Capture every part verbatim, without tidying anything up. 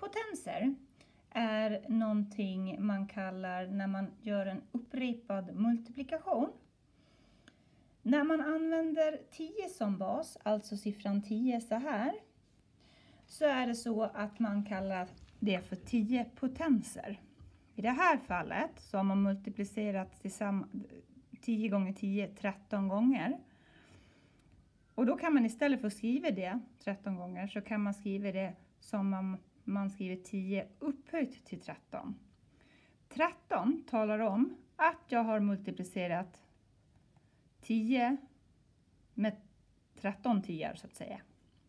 potenser är någonting man kallar när man gör en upprepad multiplikation. När man använder tio som bas, alltså siffran tio så här, så är det så att man kallar det för tio potenser. I det här fallet så har man multiplicerat tillsammans tio gånger tio, tretton gånger. Och då kan man istället för att skriva det tretton gånger så kan man skriva det som om man skriver tio upphöjt till tretton. tretton talar om att jag har multiplicerat tio med tretton tior så att säga.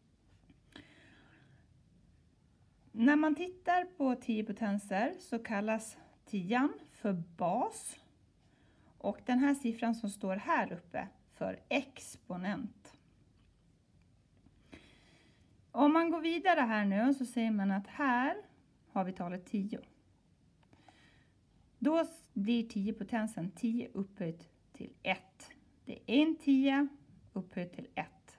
När man tittar på tio potenser så kallas tian för bas och den här siffran som står här uppe för exponent. Om man går vidare här nu så ser man att här har vi talet tio. Då blir tio potensen tio upphöjt till ett. Det är en tia upphöjt till ett.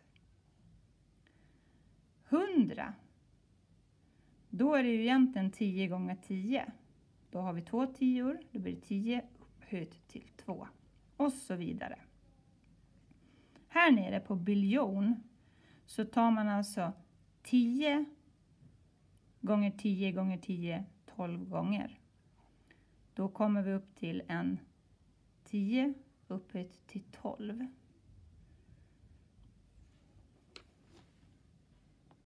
hundra. Då är det ju egentligen tio gånger tio. Då har vi två tior. Då blir det tio upphöjt till två. Och så vidare. Här nere på biljon så tar man alltså tio gånger tio gånger tio, tolv gånger. Då kommer vi upp till en tio upphöjt till tolv.